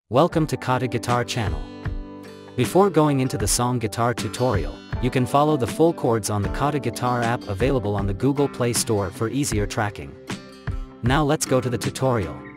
Welcome to KhaTo Guitar channel. Before going into the song guitar tutorial, you can follow the full chords on the KhaTo Guitar app available on the Google Play Store for easier tracking. Now let's go to the tutorial.